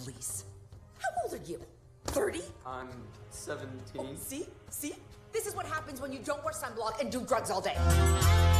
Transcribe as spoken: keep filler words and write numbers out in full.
police. How old are you? thirty? I'm seventeen. Oh, see? See? This is what happens when you don't wear sunblock and do drugs all day.